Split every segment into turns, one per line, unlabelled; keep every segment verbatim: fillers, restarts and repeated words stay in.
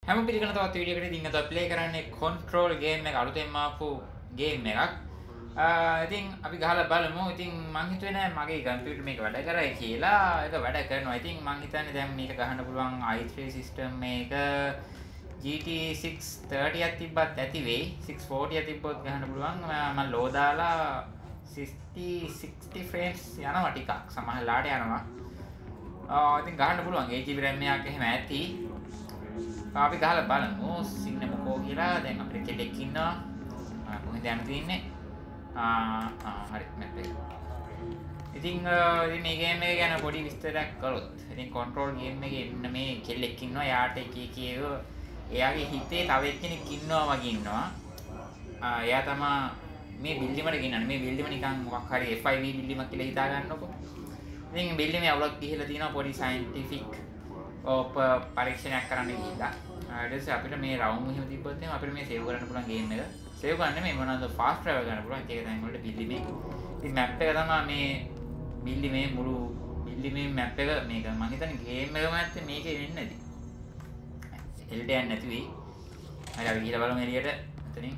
හැම පිළිගන්න තවත් වීඩියෝ එකකට ඉතින් අද ප්ලේ කරන්නේ control game එක අලුතෙන්ම ආපු game එකක්. ඉතින් අපි ගහලා බලමු. ඉතින් මං හිතුවේ නෑ මගේ කම්පියුටර් මේක වැඩ කරයි කියලා. ඒක වැඩ කරනවා. ඉතින් මං හිතන්නේ දැන් මේක ගහන්න පුළුවන් i three system එක G T six thirty ක් තිබ්බත් ඇති වෙයි. six forty ක් තිබ්බොත් ගහන්න පුළුවන්. මම ලෝ දාලා sixty sixty frames යනවා ටිකක්. සමහරලාට යනවා. ආ ඉතින් ගහන්න පුළුවන්. eight G B RAM එකක් එහෙම ඇති. අපි ගහලා බලමු සින්න මොකෝ කියලා. දැන් අපිට කෙලෙක් ඉන්නවා. ආ කොහෙන්ද යන්න තියෙන්නේ? ආ ආ හරි මැප් එක. ඉතින් ඉතින් මේ ගේම් එක ගැන පොඩි විස්තරයක් කළොත්. ඉතින් කන්ට්‍රෝල් ගේම් එකේ ඉන්න මේ කෙල්ලෙක් ඉන්නවා. යාට එක එක ඒවා එයාගේ හිතේ තව එක්කෙනෙක් ඉන්නවා වගේ ඉන්නවා. ආ එයා තමයි මේ බිල්ඩින් වල ගෙන්නන්නේ. මේ බිල්ඩිම නිකන් මොකක් හරි F I V බිල්ඩිමක් කියලා හිතා ගන්නකො. ඉතින් බිල්ඩිමේ අවුලක් ගිහිලා තියෙනවා පොඩි සයන්ටිෆික් ඔප පරීක්ෂණයක් කරන්න ගිහිල්ලා. ඊට පස්සේ අපිට මේ රවුම් එහෙම තිබ්බොත් එහෙනම් අපිට මේ සේව් කරන්න පුළුවන් ගේම් එක. සේව් කරන්න මේ මොනවාද ෆාස්ට් ට්‍රැවල් කරන්න පුළුවන්. ඒක තමයි වලට බිල්ඩිමේ. ඉතින් මැප් එක තමයි මේ බිල්ඩිමේ මුළු බිල්ඩිමේ මැප් එක මේක. මම හිතන්නේ ගේම් එකම ඇත්තේ මේකේ වෙන්නේ නැති. එල්ඩ යන්නේ නැති වෙයි. හරි අපි ගිහලා බලමු එළියට. එතනින්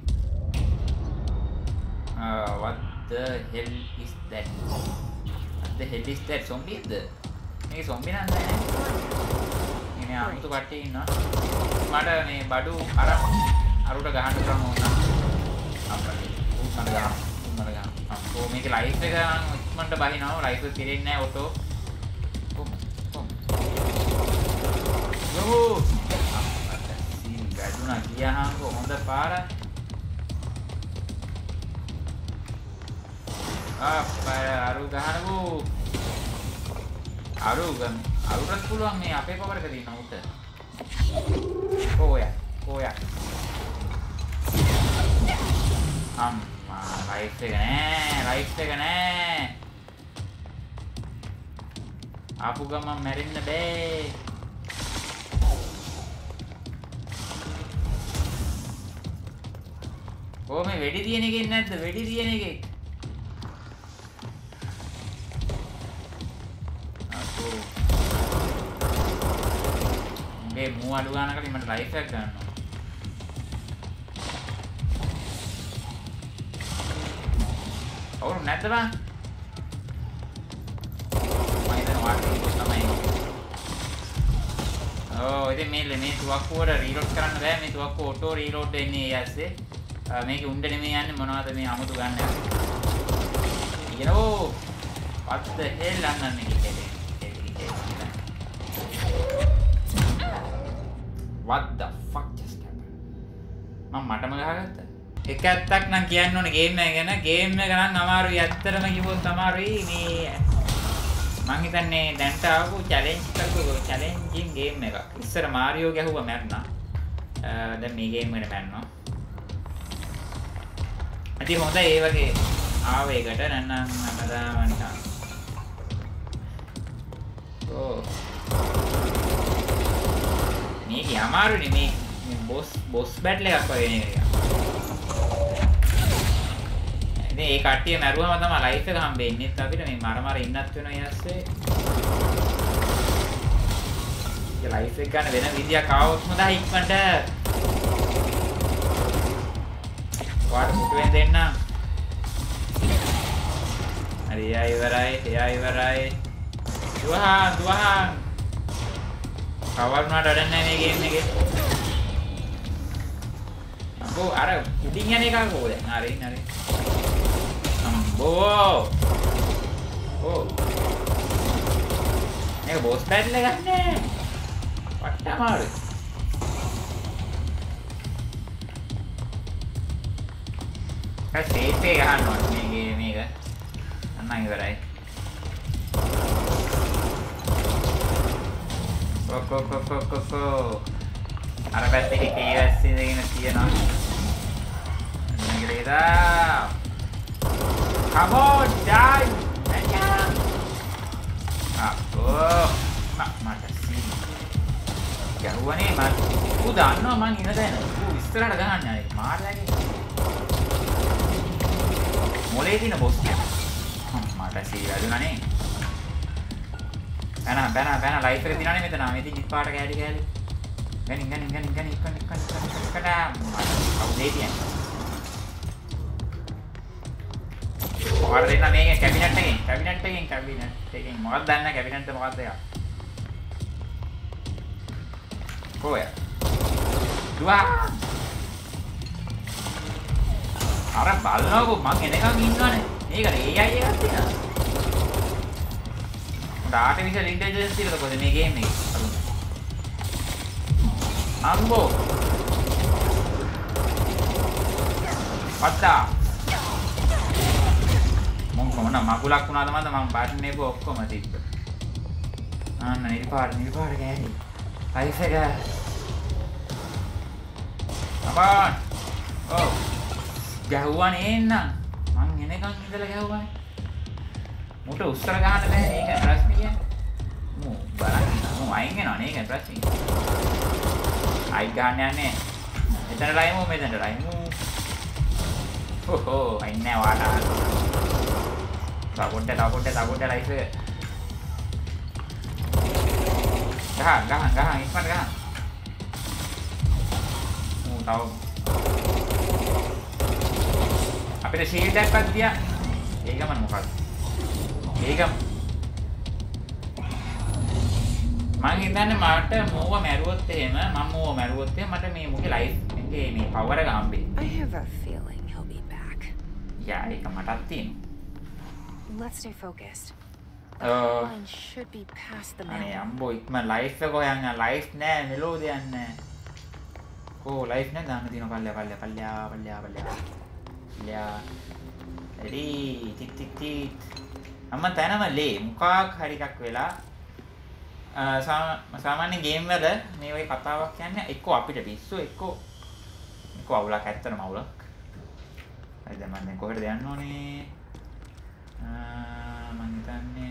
uh what the hell is that? What the hell is that? Zombie ද? මේක zombie නෑ නෑ. මේ අමුතු කට්ටිය ඉන්නවා. මට මේ බඩු අර අරුට ගහන්න පුළුවන් වුණා. අප්පටි. උන්නට ගහන්න. උන්නට ගහන්න. අපෝ මේක ලයිෆ් එක ඉක්මනට බහිනවා. ලයිෆ් එක කෙරෙන්නේ නැහැ ඔටෝ. කොම් කොම්. යෝ. අප්පටි. ගඩුණා ගියාම හොඳ පාර. අප්පා අරු ගහනකෝ. අරු ගන්න. අරුටත් පුළුවන් මේ අපේ පවරක තියෙන උට. කොයා කොයා. අම්මා ලයිෆ් එක නෑ ලයිෆ් එක නෑ. ආපු ගමන් මැරෙන්න බෑ. කොහොම වෙඩි තියෙන එකෙන් නැද්ද වෙඩි තියෙන එකෙක්. මේ මූ අඩු ගන්නකට මට ලයිෆ් එකක් ගන්නවා. අවුරු නැද්ද බං? මම හිතන වාටි තමයි. ඕ ඉතින් මේ මේ තුවක්කුවට රීලෝඩ් කරන්න බෑ. මේ තුවක්කුව ඔටෝ රීලෝඩ් වෙන්නේ ඊයස්සේ. මේක උණ්ඩ නෙමෙයි යන්නේ මොනවද මේ අමුතු ගන්න යන්නේ. ඊනෝ what the hell අන්නන්නේ කිව්වේ. What the fuck just happened? මම මටම ගහගත්තා. එක ඇත්තක් නම් කියන්න ඕනේ ගේම් එක ගැන. ගේම් එක නම් අමාරුයි. ඇත්තටම කිව්වොත් අමාරුයි. මේ මං හිතන්නේ දැන්ට ආපු චැලෙන්ජ් කරපු චැලෙන්ජින් ගේම් එකක්. ඉස්සර මාරියෝ ගැහුවා මැරුණා. දැන් මේ ගේම් එකට මැරෙනවා. ඉතින් හොඳයි ඒ වගේ ආව එකට නැත්නම් හැමදාම නිකන්. ඕ මේක අමාරුනේ මේ බොස් බොස් බැටල් එකක් වගේ නේද ඒක. ඉතින් ඒ කට්ටිය මැරුවම තමයි ලයිෆ් එක හම්බෙන්නේ. අපිට මේ මර මර ඉන්නත් වෙනවා ඊයස්සේ. ඒ ලයිෆ් එක ගන්න වෙන විදියක් ආවොත් හොඳයි ඉක්මනට. වාට මුටුවෙන් දෙන්න. හරි එයා ඉවරයි. එයා ඉවරයි. දුවහන් දුවහන්. කවර් වුණාට වැඩක් නැහැ මේ ගේම් එකේ. අම්බෝ අර උඩින් යන එකක් ඕ දැන්. හරි හරි. අම්බෝ. ඕ. මේක බොස් බැටල් එකක් නෑ. වට අමාරුයි. ඒ සේෆ් එක ගන්නවා මේ ගේම් එක. අන්න ඉවරයි. කො කො කො කො කො අර පැත්තේ කේස් ඉඳගෙන තියෙනවා. නේද? Come on, die! Ah, oh, mak mata sini. ගැහුවනේ මම ඌ දන්නවා මං ඉන දැන. ඌ ඉස්සරහට ගහන්නේ ආයේ මාරයාගේ. මොලේ දින බොස් කිය. මට සීරාදුනනේ. බැන බැන බැන ලයිෆ් එක දිනන්නේ මෙතන. මේ ඉතින් ඉස්පාට කෑලි කෑලි. Gani gani gani gani gani gani gani kadam. Kau deh dia. Orang lain nak ni kabinet ni, kabinet ni, kabinet ni. Muat dah na kabinet tu muat dia. Kau ya? Dua. Arah balna ko mang ini kan ini kan? Ini kan A I je kan dia. Udah artificial intelligence itu kau ni game ni. Ambo. Pada. Mong kau mana makulak pun ada mana mang button ni bu okko mati. Ah, ni par ni par kaya ni. Ayo saya. Apa? Oh. Gahuan enak. Mang ini kan kita lagi gahuan. Muda usar gahan ada ni kan rasmi ya. Mu barang mu aing kan ni kan rasmi. Aing gahan ni. Kita lain mu, kita lain mu. Oh oh, aing ni wala. Takut deh, takut deh, takut deh live. Gahan, gahan, gahan, Isman gahan. Mu tahu. අපිට shield එකක්වත් දියා. ඒක මම මොකක්ද? ඒක මං හිතන්නේ මට මෝව මැරුවොත් එහෙම මම මෝව මැරුවොත් එහෙම මට මේ මොකේ ලයිෆ් එකේ මේ පවර් එක හම්බෙයි.
I have a feeling he'll be back.
යා ඒක මටත් තියෙනවා.
Let's stay focused.
Uh,
Line should be past the
අනේ
map.
අම්බෝ ඉක්ම ලයිෆ් එක හොයන්න ලයිෆ් නෑ මෙලෝඩියක් නෑ. ඕ ලයිෆ් නෑ දාන්න තියෙනවා පල්ලෙයා පල්ලෙයා පල්ලෙයා පල්ලෙයා පල්ලෙයා. Ya, jadi tit tit tit. Amma තැනම ලේ මොකක් හරි එකක් වෙලා සාමාන්‍ය ගේම් වල මේ වගේ කතාවක් කියන්නේ එක්කෝ අපිට පිස්සු එක්කෝ එක්කෝ අවුලක් ඇත්තටම අවුලක්. හරි දැන් මම දැන් කොහෙටද යන්න ඕනේ? මම හිතන්නේ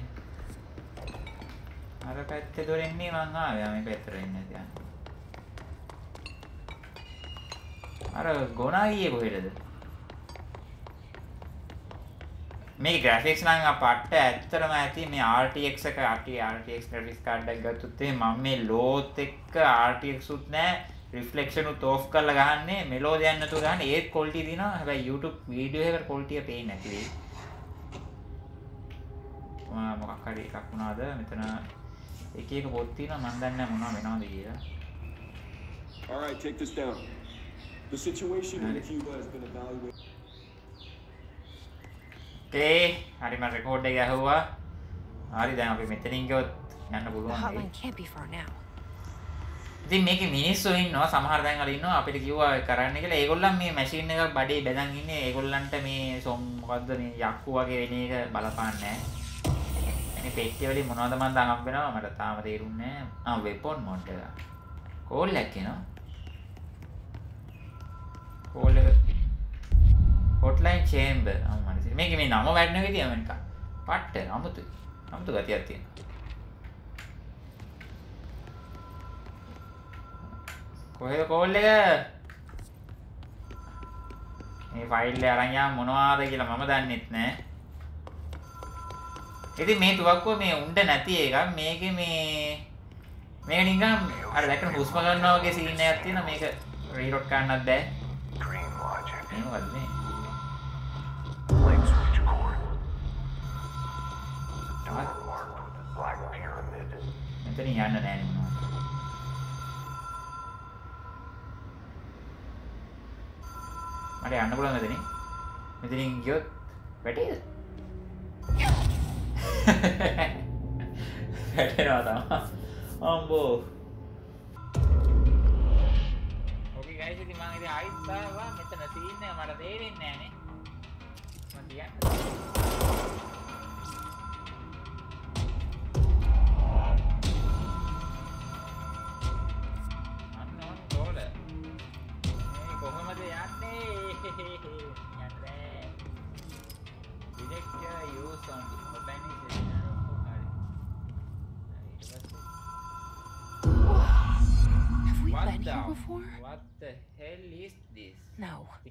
අර පැත්තේ දොරෙන් නේ මං ආවේ. මේ පැත්තට එන්නේ නැති. අර ගොනා ගියේ කොහෙටද? මේ graphics නම් අපට ඇත්තටම ඇති මේ R T X එක R T X graphics card එකක් ගත්තොත් එහෙනම් මම මේ load එක්ක R T X උත් නැහැ reflection උත් off කරලා ගහන්නේ මෙලෝඩි යන්න නැතුව ගහන්නේ ඒත් quality දිනවා හැබැයි YouTube video එකකට quality එක පේන්නේ නැති වෙයි මොකක් හරි එකක් වුණාද මෙතන එක එක පොත් තියෙනවා මම දන්නේ නැහැ මොනවා වෙනවද කියලා.
All right, take this down. The situation in Cuba has been evaluated.
Okay, hari mah record එක ඇහුවා. හරි දැන් අපි මෙතනින් ගියොත් යන්න පුළුවන්.
The hotline can't be far now.
ඉතින් මේකේ මිනිස්සු ඉන්නවා සමහර දැන් වල ඉන්නවා අපිට කිව්වා කරන්න කියලා. ඒගොල්ලන් මේ මැෂින් එකක් බඩේ බැඳන් ඉන්නේ. ඒගොල්ලන්ට මේ සොම් මොකද්ද මේ යක්කු වගේ වෙන එක බලපාන්නේ නැහැ. මේ පෙට්ටිය වලින් මොනවද මන් දැන් හම්බ වෙනවා මට තාම තේරුන්නේ නැහැ. ආ වෙපොන් මොඩ් එක. කෝල් එකක් එනවා. කෝල් එක hotline chamber අම්මනේ ඉතින් මේකේ මේ නම වැඩන එක තියෙනවා නිකන් පට්ට අමුතු අමුතු ගතියක් තියෙනවා කොහෙද කෝල් එක මේ ෆයිල් එක අරන් යාම මොනවාද කියලා මම දන්නෙත් නෑ ඉතින් මේ තුවක්කුව මේ උණ්ඩ නැති එකක් මේකේ මේ මේක නිකන් අර දැක්කම හුස්ම ගන්නවා වගේ සීන් එකක් තියෙනවා මේක රීලෝඩ් කරන්නත් බෑ මොකක්ද මේ මෙතන යන්න නෑ නේ මොනවා. මට යන්න පුළුවන් මෙතනින්. මෙතනින් ගියොත් වැටේද? වැටෙනවා තමයි. අම්බෝ. ඔකේ ගයිස් ඉතින් මම ඉතින් ආයිත් ආවා මෙතන සීන් එක මට තේරෙන්නේ නෑනේ. මම කියන්නේ
before?
What the hell is this?
No.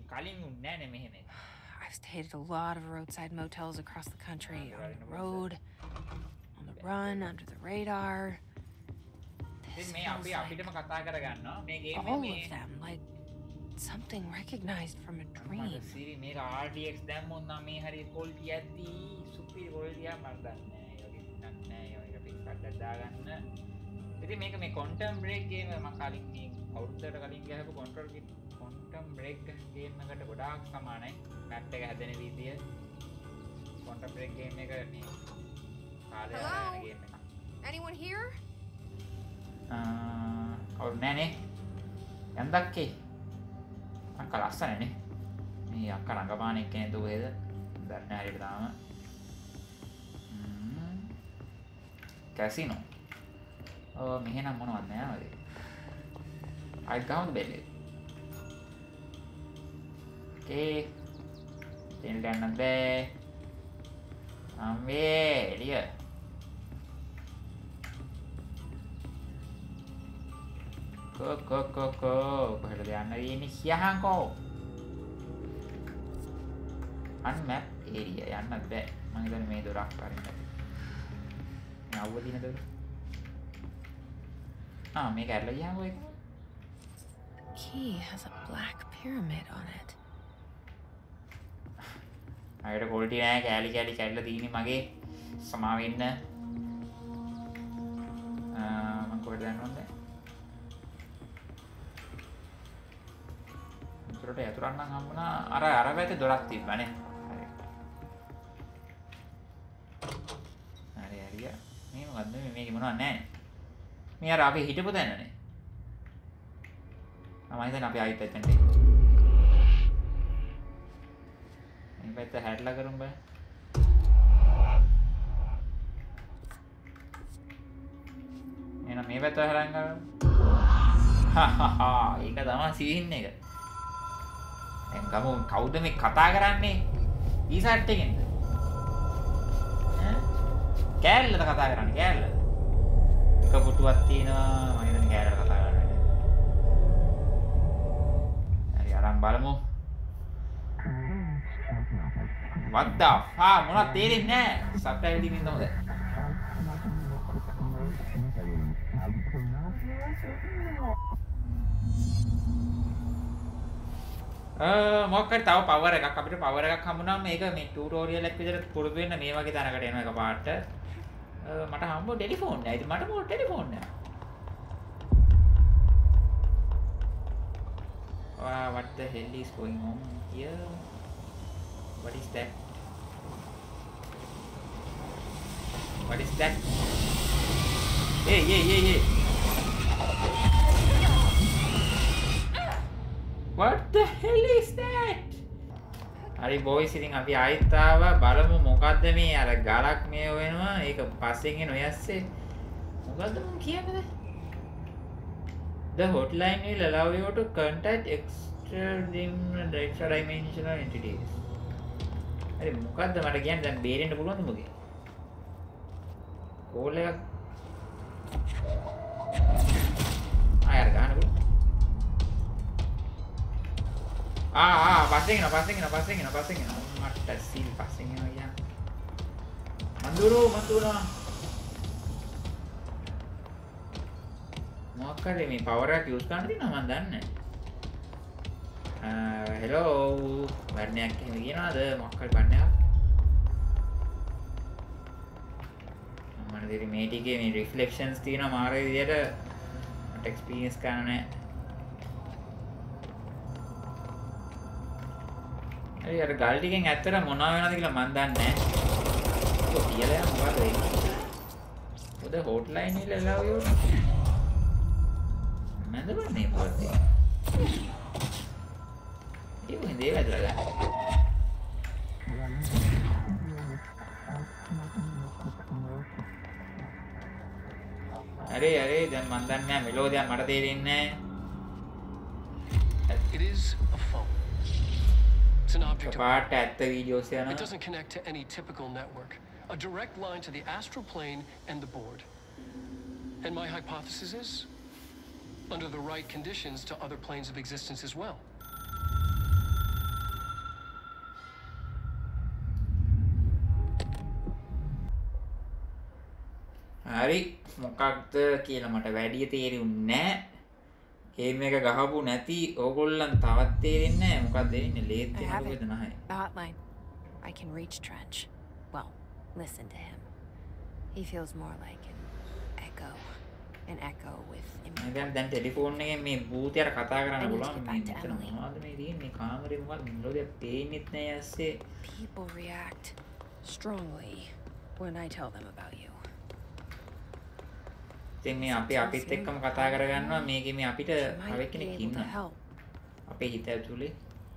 I've stayed at a lot of roadside motels across the country, on the road, on the run, under the radar.
ඉතින් මේ
feels
අපි
like
අපිටම කතා කරගන්නවා මේ ගේම්
all
මේ
of them, like something recognized from a dream.
සිරි මේක ආර් ටී එක්ස් දැම්මොත් නම් මේ හරිය quality ඇද්දි සුපිරි quality එකක් මම දන්නේ නැහැ. ඒ වගේ එකක් නෑ. ඒ වගේ පික්ස් එකක් දාගන්න. ඉතින් මේක මේ quantum break game මම කලින් මේ අවුරුද්දකට කලින් ගහපු control quantum break game එකට ගොඩාක් සමානයි. මැප් එක හැදෙන විදිය. quantum break game එක මේ කාලේ යන game එක.
Anyone here?
ආ කවුරු නෑනේ. යන්දක්කේ. අක්කා ලස්සනනේ. මේ අක්කා රංගපාන එක්කනේ දුවේද? දන්නේ නැහැ හරියට තාම. ම්ම්. කැසිනෝ. ඔව් මෙහෙනම් මොනවද නෑවද? අයි ගාමද බෙල්ලේ. ඕකේ. දෙන්න ගන්න බෑ. අම්මේ එළිය. Go, go, go, go. කොහෙටද යන්න තියෙන්නේ කියහන්කෝ. unmap area යන්න බෑ. මම හිතන්නේ මේ දොරක් අරින්න. මේ අවුව දින දොර. ආ මේක ඇරලා ගියාකෝ ඒක.
Key has a black pyramid on it.
අයිට quality නෑ කෑලි කෑලි කැඩලා තියෙන්නේ මගේ. සමා වෙන්න. ආ මම කොහෙද යන්න ඕනේ? දොරට යතුරන් නම් හම්බුණා. අර අර පැත්තේ දොරක් තිබ්බනේ. හරි. හරි හරි. මේ මොකද්ද මේ මේකේ මොනවද නැහැ. මේ අර අපි හිටපු තැනනේ. මම හිතන්නේ අපි ආයෙත් එතනට එමු. මේ පැත්ත හැරිලා කරුම් බෑ. එහෙනම් මේ පැත්ත හැරන් ගන්න. හහහා ඒක තමයි සීන් එක. දැන් ගමු කවුද මේ කතා කරන්නේ? ඊසට් එකෙන්ද? ඈ? කෑල්ලද කතා කරන්නේ කෑල්ල? එක පුටුවක් තියෙනවා මම හිතන්නේ කෑල්ලට කතා කරන්නේ. හරි අරන් බලමු. What the fuck මොනවද තේරෙන්නේ නැහැ. සබ්ටයිටල් එකකින් ඉන්න හොඳයි. මොකක්ද තව පවර් එකක් අපිට පවර් එකක් හම්බුනම මේක මේ ටියුටෝරියල් එකක් විදිහට පුරුදු වෙන්න මේ වගේ තැනකට එනවා එකපාරට මට හම්බු ටෙලිෆෝන් නෑ ඉතින් මට මොකද ටෙලිෆෝන් නෑ wow what the hell is going on here what is that what is that hey hey hey hey what the hell is that? හරි boys ඉතින් අපි ආයෙත් ආවා බලමු මොකද්ද මේ අර ගලක් මේ වෙනවා ඒක පස්සෙන් එන ඔයස්සේ මොකද්ද මම කියන්නේ The hotline will allow you to contact extra extra dimensional entities. හරි මොකද්ද මට කියන්නේ දැන් බේරෙන්න පුළුවන්ද මොකේ? කෝල් එකක් ආයෙත් ගන්නකො Ah, ah, passing na, passing na, passing na, passing na. Mata sil passing na yan. Manduro, manduro. මොකක්ද මේ පවර් එක යූස් කරන්න තියෙනව මන් දන්නේ නැහැ. ආ හෙලෝ වර්ණයක් එහෙම කියනවාද මොකක්ද වර්ණයක්? මම දෙරි මේ ටිකේ මේ රිෆ්ලෙක්ෂන්ස් තියෙනවා මාර විදියට මට එක්ස්පීරියන්ස් කරන්න නැහැ. හරි අර ගල් ටිකෙන් ඇත්තට මොනවා වෙනවද කියලා මන් දන්නේ නැහැ. ඔය කියලා යන මොකද වෙන්නේ? ඔද හොට්ලයින් එක allow you. මන්ද බන්නේ මොකද? ඒක හින්දේ වැදලා ගන්න. අරේ අරේ දැන් මන් දන්නේ නැහැ මෙලෝදියා මට තේරෙන්නේ නැහැ.
It is a phone. It's an object.
පාට ඇත්ත වීඩියෝස් යනවා.
It doesn't connect to any typical network. A direct line to the astral plane and the board. And my hypothesis is, under the right conditions, to other planes of existence as well.
හරි මොකක්ද කියලා මට වැඩි තේරුන්නේ නැහැ. Game එක ගහපු නැති ඕගොල්ලන් තවත් තේරෙන්නේ නැහැ. මොකක්ද වෙන්නේ? ලේත්
I have
වෙනවද
it.
නැහැ.
The hotline. I can reach Trench. Well, listen to him. He feels more like an echo. An echo with
මම දැන් දැන් ටෙලිෆෝන් එකෙන් මේ භූතයට කතා කරන්න
I need to
පුළුවන්.
get
මේ
back to
මෙතන
Emily.
මොනවද මේ තියෙන්නේ? මේ කාමරේ මොකක්ද? මෙලෝදිය පේන්නෙත් නැහැ ඇස්සේ.
people react strongly when I tell them about you.
ඉතින් මේ අපි අපිත් එක්කම කතා කරගන්නවා. මේකේ මේ අපිට
She
තව
might be
කෙනෙක්
able to
ඉන්නවා.
help.
අපේ හිත ඇතුලේ.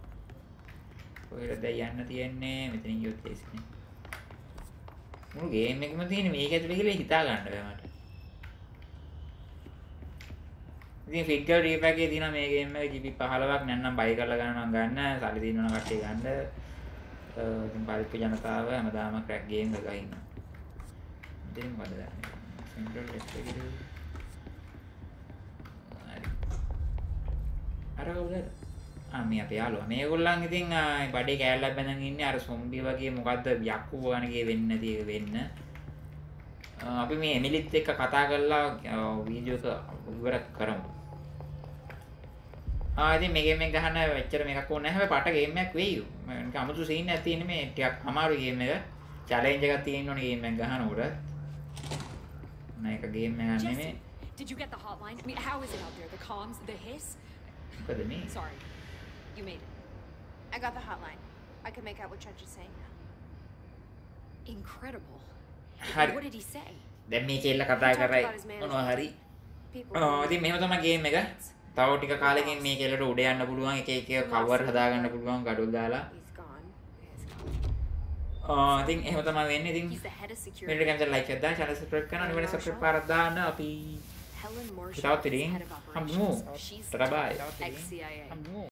කොහෙද යන්න තියෙන්නේ? මෙතනින් ගියොත් ලේසියි. මුළු ගේම් එකම තියෙන්නේ මේක ඇතුලේ කියලා හිතා ගන්න බෑ මට. ඉතින් ෆිගර් රීපැක් එකේ තියෙන මේ ගේම් එක ජී බී පහළොවක් නැත්නම් බයි කරලා ගන්න ගන්න සල්ලි දිනවන කට්ටිය ගන්න. ඉතින් පරිප්පු ජනතාව හැමදාම ක්‍රැක් ගේම් එක ගහිනවා. ඉතින් මොකද දන්නේ? සෙන්ට්‍රල් ටෙස්ට් එකේ අර කවුද? ආ මේ අපේ යාළුවා. මේගොල්ලන් ඉතින් බඩේ කෑල්ලක් බැඳන් ඉන්නේ අර සොම්බි වගේ මොකද්ද යක්කු වගනගේ වෙන්නේ නැති එක වෙන්න. අපි මේ එමිලිත් එක්ක කතා කරලා වීඩියෝ එක ඉවර කරමු. ආ ඉතින් මේ ගේම් එක ගහන්න එච්චර මේකක් ඕනේ නැහැ. හැබැයි පට ගේම් එකක් වෙයි. මම අමුතු සීන් එකක් තියෙන්නේ මේ ටිකක් අමාරු ගේම් එක. චැලෙන්ජ් එකක් තියෙන්න ඕනේ ගේම් එක ගහනකොට. මේක ගේම් එකක් නෙමෙයි.
Did you get the hotline? I mean, how is it out there? The comms, the hiss?
මොකද මේ?
Sorry. You made it.
I got the hotline. I can make out what Trench is saying now.
Incredible.
හරි.
What did he say?
දැන් මේ කෙල්ල කතා කරයි මොනවා හරි. ඔව් ඉතින් මෙහෙම තමයි ගේම් එක. තව ටික කාලෙකින් මේ කෙල්ලට උඩ යන්න පුළුවන් එක එක කවර් හදාගන්න පුළුවන් ගඩොල් දාලා.
He's gone. He's gone.
ආ ඉතින් එහෙම තමයි වෙන්නේ. ඉතින්
He's the head of security.
Video එකෙන් ලයික් එකක් දාන්න, channel subscribe කරන්න, අනිවාර්යෙන් subscribe පාරක් දාන්න. අපි
Helen Marshall
Without
is
reading,
head of
හම්බුමු.
operations. She's
tata bye.
ex-C I A.